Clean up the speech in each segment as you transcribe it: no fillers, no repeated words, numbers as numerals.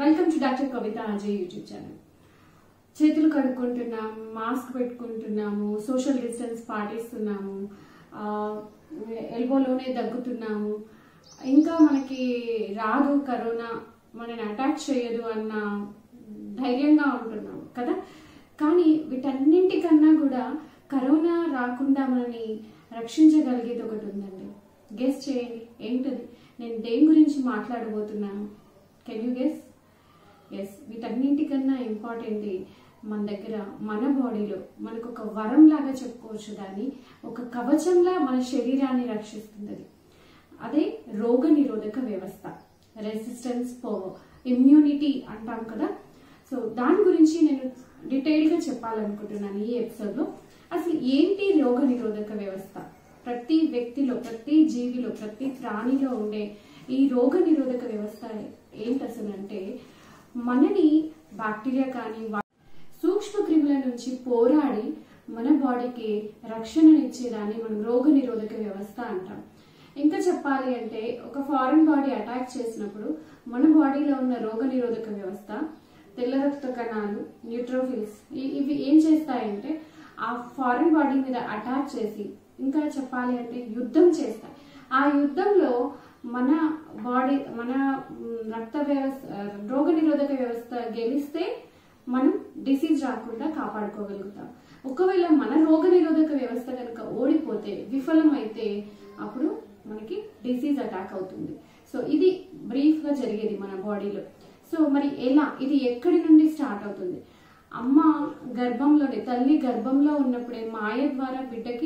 Welcome to doctor Kavitha Ajay YouTube channel. చేతులు కడుక్కుంటున్నాము, mask పెట్టుకుంటున్నాము, సోషల్ డిస్టెన్స్ పాటిస్తున్నాము, ఎల్బోలోనే దగ్గుతున్నాము, ఇంకా మనకి రాదు కరోనా, మనని అటాక్ చేయదు అన్న ధైర్యంగా ఉంటున్నాము కదా. కానీ వీటన్నింటికన్నా కూడా కరోనా రాకుండా మనని రక్షించగలిగేది ఒకటి ఉందండి. గెస్ చేయండి ఏంటది? నేను దేని గురించి మాట్లాడబోతున్నాను? Can you guess? ఎస్, వీటన్నింటికన్నా ఇంపార్టెంట్ మన దగ్గర, మన బాడీలో మనకు ఒక వరం లాగా చెప్పుకోవచ్చు, దాన్ని ఒక కవచంలా మన శరీరాన్ని రక్షిస్తుంది. అదే రోగ నిరోధక వ్యవస్థ, రెసిస్టెన్స్ పవర్, ఇమ్యూనిటీ అంటాం కదా. సో దాని గురించి నేను డీటెయిల్గా చెప్పాలనుకుంటున్నాను ఈ ఎపిసోడ్లో. అసలు ఏంటి రోగ నిరోధక వ్యవస్థ? ప్రతి వ్యక్తిలో, ప్రతి జీవిలో, ప్రతి ప్రాణిలో ఉండే ఈ రోగ నిరోధక వ్యవస్థ ఏంటి అసలు అంటే, మనని బ్యాక్టీరియా కానీ సూక్ష్మ క్రిముల నుంచి పోరాడి మన బాడీకి రక్షణనిచ్చేదాన్ని మనం రోగ నిరోధక వ్యవస్థ అంటాం. ఇంకా చెప్పాలి అంటే, ఒక ఫారెన్ బాడీ అటాక్ చేసినప్పుడు మన బాడీలో ఉన్న రోగ నిరోధక వ్యవస్థ, తెల్ల రక్త కణాలు, న్యూట్రోఫిల్స్, ఇవి ఏం చేస్తాయంటే ఆ ఫారెన్ బాడీ మీద అటాక్ చేసి, ఇంకా చెప్పాలి అంటే యుద్ధం చేస్తాయి. ఆ యుద్ధంలో మన బాడీ, మన రక్త వ్యవస్థ, రోగ నిరోధక వ్యవస్థ గెలిస్తే మనం డిసీజ్ రాకుండా కాపాడుకోగలుగుతాం. ఒకవేళ మన రోగ నిరోధక వ్యవస్థ కనుక ఓడిపోతే, విఫలమైతే, అప్పుడు మనకి డిసీజ్ అటాక్ అవుతుంది. సో ఇది బ్రీఫ్ గా జరిగేది మన బాడీలో. సో మరి ఎలా, ఇది ఎక్కడి నుండి స్టార్ట్ అవుతుంది? అమ్మ గర్భంలోనే, తల్లి గర్భంలో ఉన్నప్పుడే మాయ ద్వారా బిడ్డకి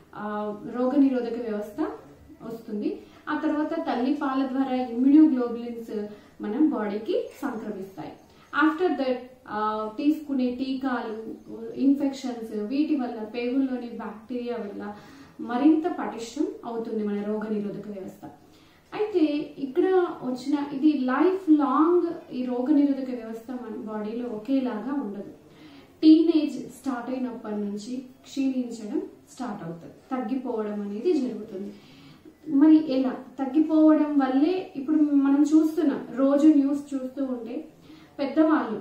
రోగ నిరోధక వ్యవస్థ వస్తుంది. ఆ తర్వాత తల్లి పాల ద్వారా ఇమ్యూనోగ్లోబులిన్స్ మన బాడీకి సంక్రమిస్తాయి. ఆఫ్టర్ దట్ తీసుకునే టీకాలు, ఇన్ఫెక్షన్స్, వీటి వల్ల పేగుల్లోని బ్యాక్టీరియా వల్ల మరింత పటిష్టం అవుతుంది మన రోగ నిరోధక వ్యవస్థ. అయితే ఇక్కడ వచ్చిన ఇది లైఫ్ లాంగ్, ఈ రోగ నిరోధక వ్యవస్థ మన బాడీలో ఒకేలాగా ఉండదు. టీనేజ్ స్టార్ట్ అయినప్పటి నుంచి క్షీణించడం స్టార్ట్ అవుతుంది, తగ్గిపోవడం అనేది జరుగుతుంది. మరి ఎలా తగ్గిపోవడం వల్లే ఇప్పుడు మనం చూస్తున్నాం, రోజు న్యూస్ చూస్తూ ఉంటే పెద్దవాళ్ళు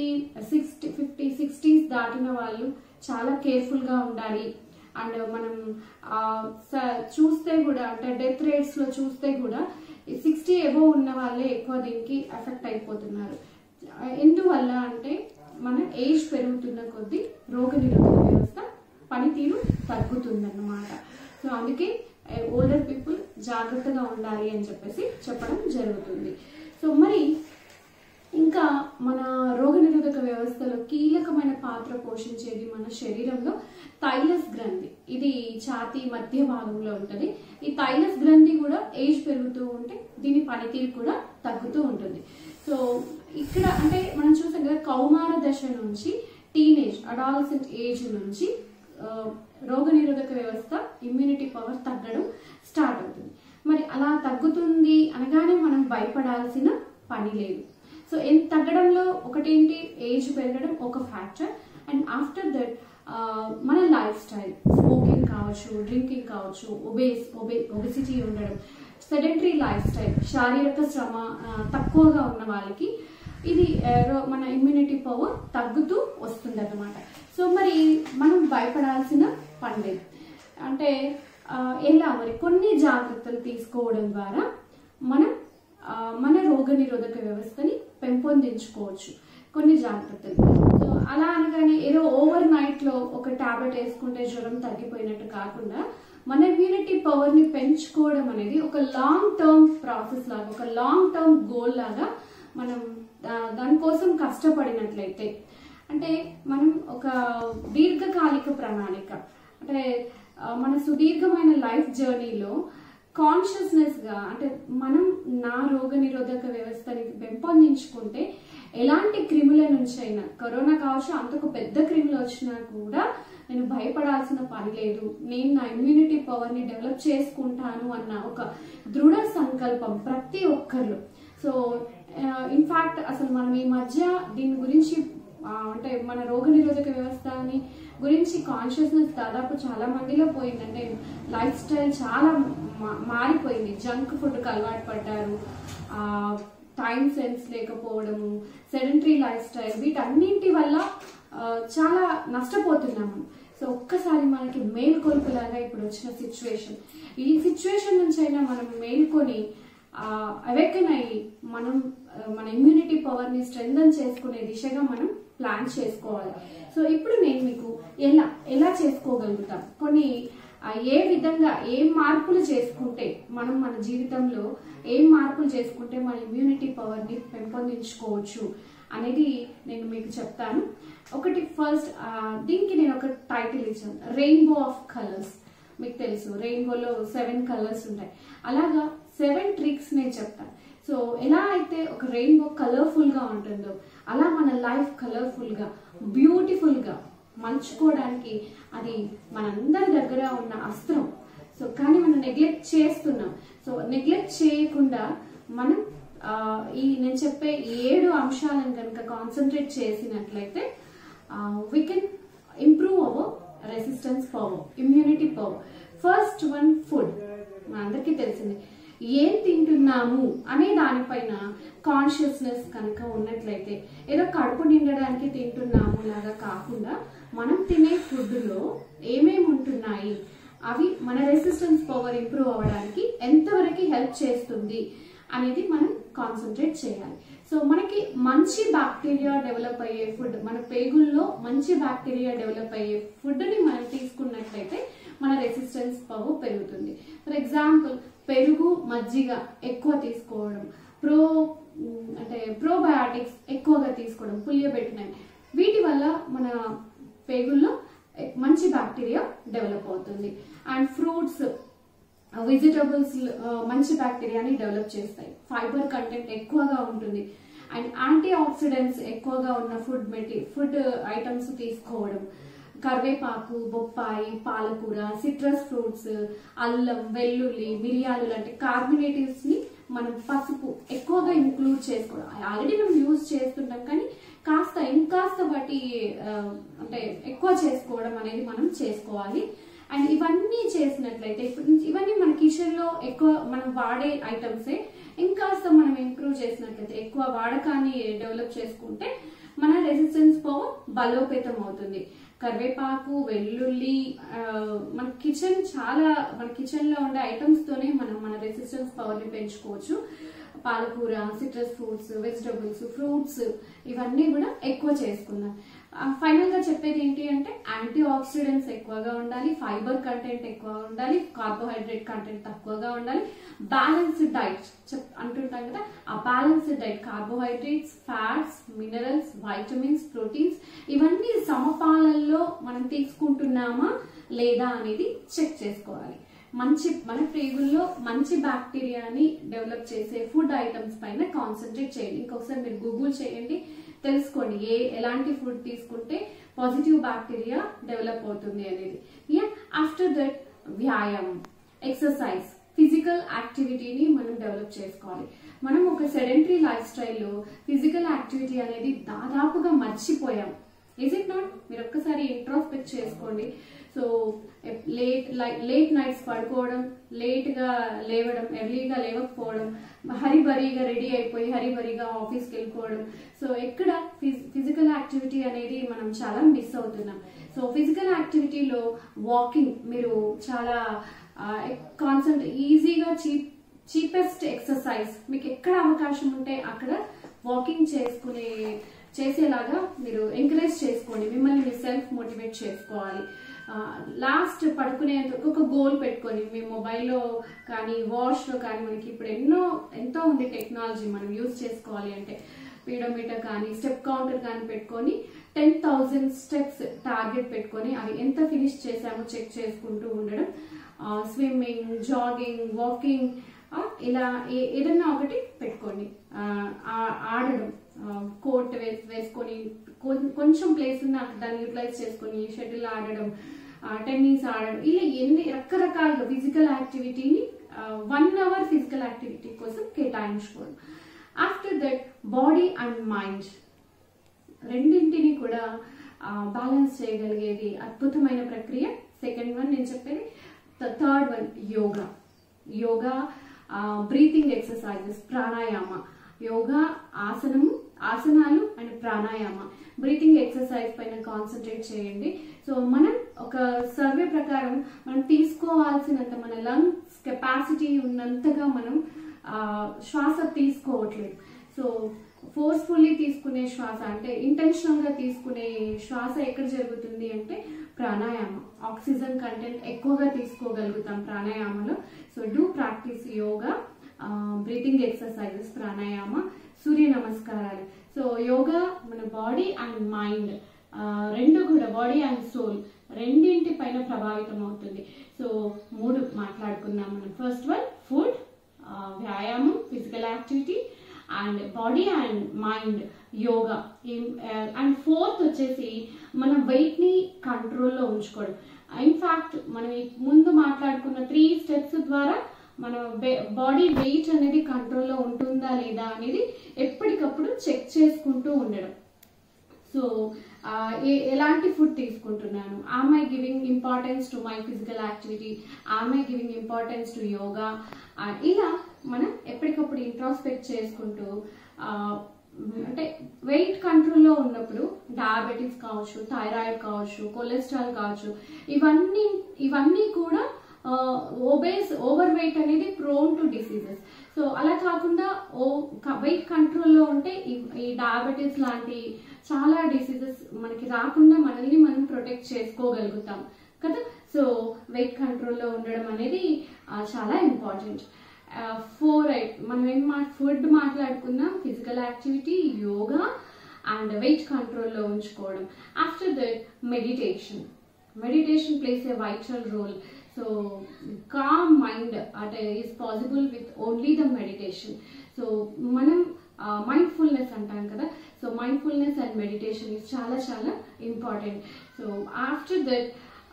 50-60s దాటిన వాళ్ళు చాలా కేర్ఫుల్ గా ఉండాలి. అండ్ మనం చూస్తే కూడా, అంటే డెత్ రేట్స్ లో చూస్తే కూడా 60 అబోవ్ ఉన్న వాళ్ళే ఎక్కువ దీనికి ఎఫెక్ట్ అయిపోతున్నారు. ఎందువల్ల అంటే మన ఏజ్ పెరుగుతున్న కొద్దీ రోగ నిరోధక వ్యవస్థ పనితీరు తగ్గుతుందన్నమాట. సో అందుకే ఓల్డర్ పీపుల్ జాగ్రత్తగా ఉండాలి అని చెప్పేసి చెప్పడం జరుగుతుంది. సో మరి ఇంకా మన రోగ నిరోధక వ్యవస్థలో కీలకమైన పాత్ర పోషించేది మన శరీరంలో థైలస్ గ్రంథి. ఇది ఛాతీ మధ్య భాగంలో ఉంటుంది. ఈ థైలస్ గ్రంథి కూడా ఏజ్ పెరుగుతూ ఉంటే దీని పనితీరు కూడా తగ్గుతూ ఉంటుంది. సో ఇక్కడ అంటే మనం చూసాం కదా, కౌమార దశ నుంచి టీనేజ్, అడాలసెంట్ ఏజ్ నుంచి రోగ నిరోధక వ్యవస్థ, ఇమ్యూనిటీ పవర్ తగ్గడం స్టార్ట్ అవుతుంది. మరి అలా తగ్గుతుంది అనగానే మనం భయపడాల్సిన పని లేదు. సో తగ్గడంలో ఒకటేంటి, ఏజ్ పెరగడం ఒక ఫ్యాక్టర్. అండ్ ఆఫ్టర్ దట్ మన లైఫ్ స్టైల్, స్మోకింగ్ కావచ్చు, డ్రింకింగ్ కావచ్చు, ఒబెసిటీ ఉండడం, సెడెంటరీ లైఫ్ స్టైల్, శారీరక శ్రమ తక్కువగా ఉన్న వాళ్ళకి ఇది మన ఇమ్యూనిటీ పవర్ తగ్గుతూ వస్తుంది అన్నమాట. సో మరి మనం భయపడాల్సిన పని లేదు. అంటే ఎలా మరి కొన్ని జాగ్రత్తలు తీసుకోవడం ద్వారా మనం మన రోగ నిరోధక వ్యవస్థని పెంపొందించుకోవచ్చు. కొన్ని జాగ్రత్తలు. సో అలా అనగానే ఏదో ఓవర్ నైట్ లో ఒక టాబ్లెట్ వేసుకుంటే జ్వరం తగ్గిపోయినట్టు కాకుండా, మన ఇమ్యూనిటీ పవర్ ని పెంచుకోవడం అనేది ఒక లాంగ్ టర్మ్ ప్రాసెస్ లాగా, ఒక లాంగ్ టర్మ్ గోల్ లాగా మనం దానికోసం కష్టపడినట్లయితే, అంటే మనం ఒక దీర్ఘకాలిక ప్రణాళిక, అంటే మన సుదీర్ఘమైన లైఫ్ జర్నీలో కాన్షియస్నెస్ గా, అంటే మనం నా రోగ నిరోధక వ్యవస్థని పెంపొందించుకుంటే ఎలాంటి క్రిముల నుంచి అయినా, కరోనా కావచ్చు, అంతకు పెద్ద క్రిములు వచ్చినా కూడా నేను భయపడాల్సిన పని లేదు, నేను నా ఇమ్యూనిటీ పవర్ ని డెవలప్ చేసుకుంటాను అన్న ఒక దృఢ సంకల్పం ప్రతి ఒక్కరిలో. సో ఇన్ఫాక్ట్ అసలు మనం ఈ మధ్య దీని గురించి, అంటే మన రోగ నిరోధక వ్యవస్థని గురించి కాన్షియస్నెస్ దాదాపు చాలా మందిలో పోయింది. అంటే లైఫ్ స్టైల్ చాలా మారిపోయింది. జంక్ ఫుడ్కి అలవాటు పడ్డారు, టైం సెన్స్ లేకపోవడము, సెడెంటరీ లైఫ్ స్టైల్, వీటన్నింటి వల్ల చాలా నష్టపోతున్నాము. సో ఒక్కసారి మనకి మేల్కొల్పులాగా ఇప్పుడు వచ్చిన సిచ్యువేషన్, ఈ సిచ్యువేషన్ నుంచి అయినా మనం మేల్కొని అవేకన్ అయ్యి మనం మన ఇమ్యూనిటీ పవర్ ని స్ట్రెంథన్ చేసుకునే దిశగా మనం ప్లాన్ చేసుకోవాలి. సో ఇప్పుడు నేను మీకు ఎలా చేసుకోగలుగుతాం, కొన్ని ఏ విధంగా ఏం మార్పులు చేసుకుంటే మనం మన జీవితంలో ఏం మార్పులు చేసుకుంటే మన ఇమ్యూనిటీ పవర్ ని పెంపొందించుకోవచ్చు అనేది నేను మీకు చెప్తాను. ఒకటి ఫస్ట్, దీనికి నేను ఒక టైటిల్ ఇచ్చాను, రెయిన్బో ఆఫ్ కలర్స్. మీకు తెలుసు రెయిన్బోలో 7 కలర్స్ ఉంటాయి, అలాగా 7 ట్రిక్స్ నేను చెప్తాను. సో ఎలా అయితే ఒక రెయిన్బో కలర్ఫుల్ గా ఉంటుందో అలా మన లైఫ్ కలర్ఫుల్ గా బ్యూటిఫుల్ గా మలుచుకోవడానికి అది మనందరి దగ్గర ఉన్న అస్త్రం. సో కానీ మనం నెగ్లెక్ట్ చేస్తున్నాం. సో నెగ్లెక్ట్ చేయకుండా మనం నేను చెప్పే 7 అంశాలను కనుక కాన్సన్ట్రేట్ చేసినట్లయితే we can improve our resistance power, immunity power. First one, food. మనందరికీ తెలిసింది, ఏం తింటున్నాము అనే దానిపైన కాన్షియస్నెస్ కనుక ఉన్నట్లయితే, ఏదో కడుపు నిండడానికి తింటున్నాము లాగా కాకుండా మనం తినే ఫుడ్లో ఏమేమి ఉంటున్నాయి, అవి మన రెసిస్టెన్స్ పవర్ ఇంప్రూవ్ అవ్వడానికి ఎంతవరకు హెల్ప్ చేస్తుంది అనేది మనం కాన్సన్ట్రేట్ చేయాలి. సో మనకి మంచి బ్యాక్టీరియా డెవలప్ అయ్యే ఫుడ్, మన పేగుల్లో మంచి బ్యాక్టీరియా డెవలప్ అయ్యే ఫుడ్ ని మనం తీసుకున్నట్లయితే మన రెసిస్టెన్స్ పవర్ పెరుగుతుంది. ఫర్ ఎగ్జాంపుల్ పెరుగు, మజ్జిగ ఎక్కువ తీసుకోవడం, ప్రోబయాటిక్స్ ఎక్కువగా తీసుకోవడం, పులియబెట్టినవి, వీటి వల్ల మన పేగుల్లో మంచి బ్యాక్టీరియా డెవలప్ అవుతుంది. అండ్ ఫ్రూట్స్, వెజిటబుల్స్ మంచి బ్యాక్టీరియాని డెవలప్ చేస్తాయి. ఫైబర్ కంటెంట్ ఎక్కువగా ఉంటుంది. అండ్ యాంటీ ఆక్సిడెంట్స్ ఎక్కువగా ఉన్న ఫుడ్ ఐటమ్స్ తీసుకోవడం, కరివేపాకు, బొప్పాయి, పాలకూర, సిట్రస్ ఫ్రూట్స్, అల్లం, వెల్లుల్లి, మిరియాలు లాంటి కార్బోనేటివ్స్ ని మనం, పసుపు ఎక్కువగా ఇంక్లూడ్ చేసుకోవడం. ఆల్రెడీ మనం యూజ్ చేస్తుంటాం కానీ ఇంకాస్త వాటి ఎక్కువ చేసుకోవడం అనేది మనం చేసుకోవాలి. అండ్ ఇవన్నీ చేసినట్లయితే, ఇవన్నీ మన కిచెన్ లో ఎక్కువ మనం వాడే ఐటమ్సే, ఇంకాస్త మనం ఇంప్రూవ్ చేసినట్లయితే, ఎక్కువ వాడకాన్ని డెవలప్ చేసుకుంటే మన రెసిస్టెన్స్ పవర్ బలోపేతం అవుతుంది. కరివేపాకు, వెల్లుల్లి, మన కిచెన్ లో ఉండే ఐటమ్స్ తోనే మనం మన రెసిస్టెన్స్ పవర్ ని పెంచుకోవచ్చు. పాలకూర, సిట్రస్ ఫ్రూట్స్, వెజిటబుల్స్, ఫ్రూట్స్, ఇవన్నీ కూడా ఎక్కువ చేసుకుందాం. ఫైనల్ గా చెప్పేది ఏంటి అంటే, యాంటీ ఆక్సిడెంట్స్ ఎక్కువగా ఉండాలి, ఫైబర్ కంటెంట్ ఎక్కువ ఉండాలి, కార్బోహైడ్రేట్ కంటెంట్ తక్కువగా ఉండాలి, బ్యాలెన్స్డ్ డైట్ అంటుంటాం కదా, ఆ balanced diet carbohydrates, fats, minerals, vitamins, proteins, ఇవన్నీ సమపాలల్లో మనం తీసుకుంటున్నామా లేదా అనేది చెక్ చేసుకోవాలి. మన పేగుల్లో మంచి బ్యాక్టీరియాని డెవలప్ చేసే ఫుడ్ ఐటమ్స్ పైన కాన్సన్ట్రేట్ చేయండి. ఇంకొకసారి మీరు గూగుల్ చేయండి, తెలుసుకోండి ఎలాంటి ఫుడ్ తీసుకుంటే పాజిటివ్ బ్యాక్టీరియా డెవలప్ అవుతుంది అనేది. ఆఫ్టర్ దట్ వ్యాయామం, ఎక్సర్సైజ్, ఫిజికల్ యాక్టివిటీని మనం డెవలప్ చేసుకోవాలి. మనం ఒక సెడెంటరీ లైఫ్ స్టైల్లో ఫిజికల్ యాక్టివిటీ అనేది దాదాపుగా మర్చిపోయాం. Is it not? మీరు ఒక్కసారి ఇంట్రోస్పెక్ట్ చేసుకోండి. సో లేట్ నైట్స్ పడుకోవడం, లేట్ గా లేవడం, ఎర్లీగా లేవకపోవడం, హరిబరీగా రెడీ అయిపోయి హరిబరీగా ఆఫీస్కి వెళ్ళిపోవడం. సో ఎక్కడ ఫిజికల్ యాక్టివిటీ అనేది మనం చాలా మిస్ అవుతున్నాం. సో ఫిజికల్ యాక్టివిటీలో వాకింగ్, మీరు చాలా ఈజీగా చీపెస్ట్ ఎక్సర్సైజ్, మీకు ఎక్కడ అవకాశం ఉంటే అక్కడ వాకింగ్ చేసేలాగా మీరు ఎంకరేజ్ చేసుకోండి. మిమ్మల్ని మీరు సెల్ఫ్ మోటివేట్ చేసుకోవాలి. లాస్ట్ పడుకునేందుకు ఒక గోల్ పెట్టుకొని, మీ మొబైల్లో కానీ వాచ్ లో కానీ, మనకి ఇప్పుడు ఎంతో ఉంది టెక్నాలజీ, మనం యూజ్ చేసుకోవాలి అంటే పీడోమీటర్ కానీ స్టెప్ కౌంటర్ కానీ పెట్టుకొని 10,000 స్టెప్స్ టార్గెట్ పెట్టుకొని అవి ఎంత ఫినిష్ చేసామో చెక్ చేసుకుంటూ ఉండడం. స్విమ్మింగ్, జాగింగ్, వాకింగ్, ఇలా ఏదన్నా ఒకటి పెట్టుకోండి. ఆడడం, కోర్ట్ వేసుకొని కొంచెం ప్లేస్ ఉన్న దాన్ని యూటిలైజ్ చేసుకొని షటిల్ ఆడడం, టెన్నిస్ ఆడడం, ఇలా ఎన్ని రకరకాలుగా ఫిజికల్ యాక్టివిటీని 1 అవర్ ఫిజికల్ యాక్టివిటీ కోసం కేటాయించుకోవడం. After that body and mind రెండింటిని కూడా బ్యాలెన్స్ చేయగలిగేది అద్భుతమైన ప్రక్రియ. సెకండ్ వన్ నేను చెప్పేది. Third one yoga, breathing exercises, pranayama, yoga, ఆసనాలు అండ్ ప్రాణాయామ, బ్రీతింగ్ ఎక్సర్సైజ్ పైన కాన్సన్ట్రేట్ చేయండి. సో మనం ఒక సర్వే ప్రకారం మనం తీసుకోవాల్సినంత, మన లంగ్స్ కెపాసిటీ ఉన్నంతగా మనం శ్వాస తీసుకోవట్లేదు. సో ఫోర్స్ఫుల్లీ తీసుకునే శ్వాస అంటే ఇంటెన్షనల్ గా తీసుకునే శ్వాస ఎక్కడ జరుగుతుంది అంటే ప్రాణాయామ. ఆక్సిజన్ కంటెంట్ ఎక్కువగా తీసుకోగలుగుతాం ప్రాణాయామలో. So do practice yoga, breathing exercises, pranayama, సూర్య నమస్కారాలు. సో యోగా మన బాడీ అండ్ మైండ్ రెండు కూడా, బాడీ అండ్ సోల్ రెండింటి పైన ప్రభావితం అవుతుంది. సో 3 మాట్లాడుకున్నాం మనం. ఫస్ట్ వన్ ఫుడ్, వ్యాయామం, physical activity, and body and mind yoga. And 4th వచ్చేసి మన వెయిట్ ని కంట్రోల్లో ఉంచుకోవడం. ఇన్ఫాక్ట్ మనం ముందు మాట్లాడుకున్న 3 స్టెప్స్ ద్వారా మన బాడీ వెయిట్ అనేది కంట్రోల్లో ఉంటుందా లేదా అనేది ఎప్పటికప్పుడు చెక్ చేసుకుంటూ ఉండడం. సో ఎలాంటి ఫుడ్ తీసుకుంటున్నాను, am I giving importance to my physical activity, am I giving importance to yoga, ఇలా మనం ఎప్పటికప్పుడు ఇంట్రాస్పెక్ట్ చేసుకుంటూ, అంటే వెయిట్ కంట్రోల్లో ఉన్నప్పుడు డయాబెటీస్ కావచ్చు, థైరాయిడ్ కావచ్చు, కొలెస్ట్రాల్ కావచ్చు, ఇవన్నీ కూడా ఓవర్ వెయిట్ అనేది ప్రోన్ టు డిసీజెస్. సో అలా కాకుండా వెయిట్ కంట్రోల్లో ఉంటే ఈ డయాబెటీస్ లాంటి చాలా డిసీజెస్ మనకి రాకుండా మనల్ని మనం ప్రొటెక్ట్ చేసుకోగలుగుతాం కదా. సో వెయిట్ కంట్రోల్లో ఉండడం అనేది చాలా ఇంపార్టెంట్. 4 మనం ఫుడ్ మాట్లాడుకున్నాం, physical activity, yoga and weight కంట్రోల్లో ఉంచుకోవడం. After that meditation plays a vital role. So calm mind అంటే is possible with only the meditation. So మనం మైండ్ఫుల్నెస్ అంటాం కదా. So mindfulness and meditation is చాలా చాలా important. So after that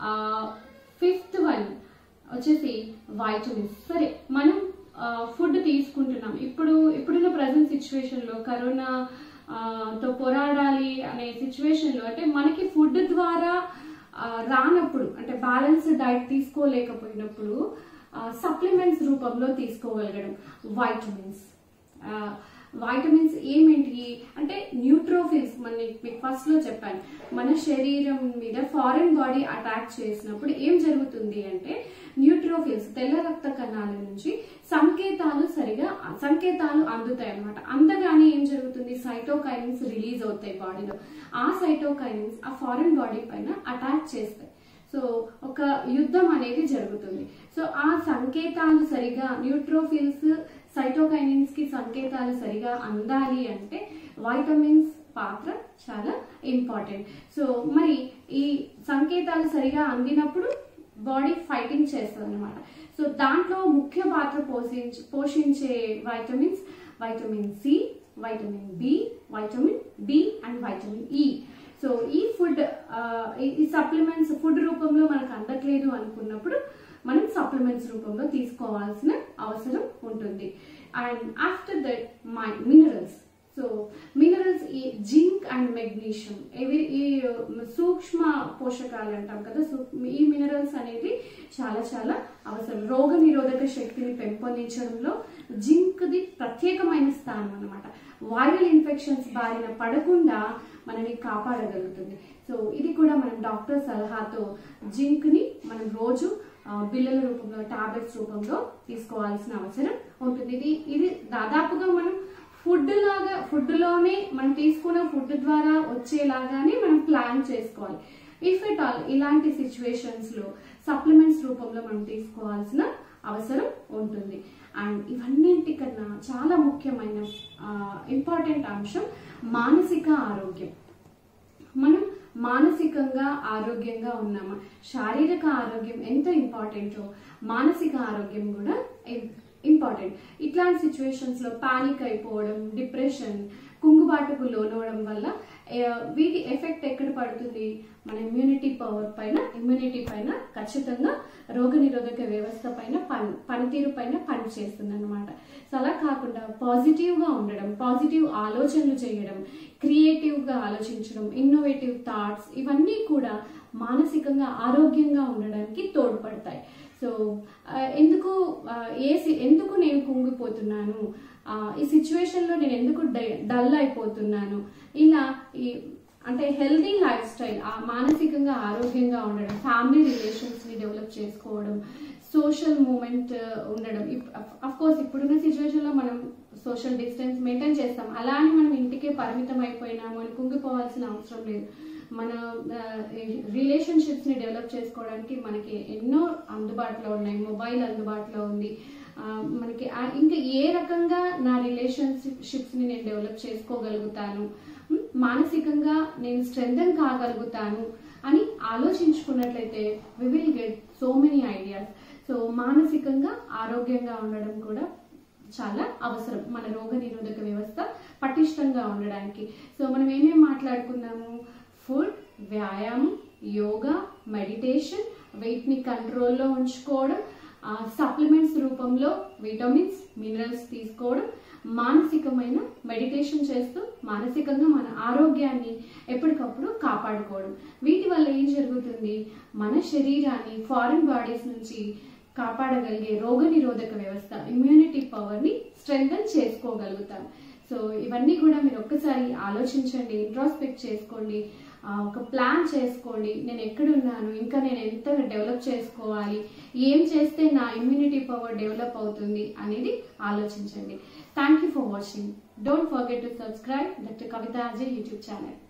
5th one వచ్చేసి vitamins. సరే, మనం ఫుడ్ తీసుకుంటున్నాం. ఇప్పుడున్న ప్రజెంట్ సిచ్యువేషన్లో కరోనా తో పోరాడాలి అనే సిచ్యువేషన్లో, అంటే మనకి ఫుడ్ ద్వారా రానప్పుడు, అంటే బ్యాలెన్స్డ్ డైట్ తీసుకోలేకపోయినప్పుడు సప్లిమెంట్స్ రూపంలో తీసుకోగలగడం. వైటమిన్స్ ఏమేంటి అంటే న్యూట్రోఫిల్స్. మీకు ఫస్ట్ లో చెప్పాను, మన శరీరం మీద ఫారెన్ బాడీ అటాక్ చేసినప్పుడు ఏం జరుగుతుంది అంటే న్యూట్రోఫిల్స్, తెల్ల రక్త కణాల నుంచి సంకేతాలు అందుతాయి అన్నమాట. అందగానే ఏం జరుగుతుంది, సైటోకైనిన్స్ రిలీజ్ అవుతాయి బాడీలో. ఆ సైటోకైనిన్స్ ఆ ఫారెన్ బాడీ పైన అటాక్ చేస్తాయి. సో ఒక యుద్ధం అనేది జరుగుతుంది. సో ఆ సంకేతాలు సరిగా, న్యూట్రోఫిల్స్ సైటోకైనిన్స్ కి సంకేతాలు సరిగా అందాలి అంటే వైటమిన్స్ పాత్ర చాలా ఇంపార్టెంట్. సో మరి ఈ సంకేతాలు సరిగా అందినప్పుడు బాడీ ఫైటింగ్ చేస్తుంది అనమాట. సో దాంట్లో ముఖ్య పాత్ర పోషించే vitamins, vitamin C, vitamin B, vitamin D and vitamin E. So ఈ సప్లిమెంట్స్ ఫుడ్ రూపంలో మనకు అందట్లేదు అనుకున్నప్పుడు మనం సప్లిమెంట్స్ రూపంలో తీసుకోవాల్సిన అవసరం ఉంటుంది. And after that minerals. So minerals ఈ జింక్ అండ్ మెగ్నీషియం, ఈ సూక్ష్మ పోషకాలు అంటాం కదా. ఈ మినరల్స్ అనేది చాలా చాలా అవసరం. రోగ నిరోధక శక్తిని పెంపొందించడంలో జింక్ ది ప్రత్యేకమైన స్థానం అన్నమాట. వైరల్ ఇన్ఫెక్షన్స్ బారిన పడకుండా మనని కాపాడగలుగుతుంది. సో ఇది కూడా మనం డాక్టర్ సలహాతో జింక్ ని మనం రోజు బిళ్ళల రూపంలో, టాబ్లెట్స్ రూపంలో తీసుకోవాల్సిన అవసరం ఉంటుంది. ఇది దాదాపుగా మనం ఫుడ్లోనే మనం తీసుకున్న ఫుడ్ ద్వారా వచ్చేలాగానే మనం ప్లాన్ చేసుకోవాలి. ఇఫ్ ఎట్ ఆల్ ఇలాంటి సిచ్యువేషన్స్ లో సప్లిమెంట్స్ రూపంలో మనం తీసుకోవాల్సిన అవసరం ఉంటుంది. అండ్ ఇవన్నింటికన్నా చాలా ముఖ్యమైన ఇంపార్టెంట్ అంశం మానసిక ఆరోగ్యం. మనం మానసికంగా ఆరోగ్యంగా ఉన్నామా? శారీరక ఆరోగ్యం ఎంత ఇంపార్టెంటో మానసిక ఆరోగ్యం కూడా ఇంపార్టెంట్. ఇట్లాంటి సిచ్యువేషన్స్ లో పానిక్ అయిపోవడం, డిప్రెషన్, కుంగుబాటుకు లోనవడం వల్ల వీటి ఎఫెక్ట్ ఎక్కడ పడుతుంది? మన ఇమ్యూనిటీ పైన ఖచ్చితంగా రోగ నిరోధక వ్యవస్థ పైన పనితీరు పైన పని చేస్తుంది అనమాట. సో అలా కాకుండా పాజిటివ్ గా ఉండడం, పాజిటివ్ ఆలోచనలు చేయడం, క్రియేటివ్ గా ఆలోచించడం, ఇన్నోవేటివ్ థాట్స్, ఇవన్నీ కూడా మానసికంగా ఆరోగ్యంగా ఉండడానికి తోడ్పడతాయి. సో ఎందుకు నేను కుంగిపోతున్నాను, ఈ సిచ్యువేషన్ లో నేను ఎందుకు డల్ అయిపోతున్నాను, ఇలా అంటే హెల్దీ లైఫ్ స్టైల్, మానసికంగా ఆరోగ్యంగా ఉండడం, ఫ్యామిలీ రిలేషన్స్ ని డెవలప్ చేసుకోవడం, సోషల్ మూమెంట్ ఉండడం. అఫ్ కోర్స్ ఇప్పుడున్న సిచ్యువేషన్ లో మనం సోషల్ డిస్టెన్స్ మెయింటైన్ చేస్తాం, అలా అని మనం ఇంటికే పరిమితం అయిపోయినాము అని కుంగిపోవాల్సిన అవసరం లేదు. మన రిలేషన్షిప్స్ ని డెవలప్ చేసుకోవడానికి మనకి ఎన్నో అందుబాటులో ఉన్నాయి, మొబైల్ అందుబాటులో ఉంది. మనకి ఇంకా ఏ రకంగా నా రిలేషన్షిప్స్ ని నేను డెవలప్ చేసుకోగలుగుతాను, మానసికంగా నేను స్ట్రెంథెన్ కాగలుగుతాను అని ఆలోచించుకున్నట్లయితే we will get so many ideas. So మానసికంగా ఆరోగ్యంగా ఉండడం కూడా చాలా అవసరం మన రోగ నిరోధక వ్యవస్థ పటిష్టంగా ఉండడానికి. సో మనం ఏమేమి మాట్లాడుకున్నాము? ఫుడ్, వ్యాయామం, యోగా, మెడిటేషన్, వెయిట్ ని కంట్రోల్లో ఉంచుకోవడం, సప్లిమెంట్స్ రూపంలో విటమిన్స్, మినరల్స్ తీసుకోవడం, మానసికమైన మెడిటేషన్ చేస్తూ మానసికంగా మన ఆరోగ్యాన్ని ఎప్పటికప్పుడు కాపాడుకోవడం. వీటి వల్ల ఏం జరుగుతుంది? మన శరీరాన్ని ఫారిన్ బాడీస్ నుంచి కాపాడగలిగే రోగ నిరోధక వ్యవస్థ, ఇమ్యూనిటీ పవర్ ని స్ట్రెంథెన్ చేసుకోగలుగుతాం. సో ఇవన్నీ కూడా మీరు ఒక్కసారి ఆలోచించండి, ఇంట్రాస్పెక్ట్ చేసుకోండి, ఒక ప్లాన్ చేసుకోండి. నేను ఎక్కడున్నాను, ఇంకా నేను ఎంత డెవలప్ చేసుకోవాలి, ఏం చేస్తే నా ఇమ్యూనిటీ పవర్ డెవలప్ అవుతుంది అనేది ఆలోచించండి. Thank you for watching. Don't forget to subscribe doctor Kavitha Ajay YouTube channel.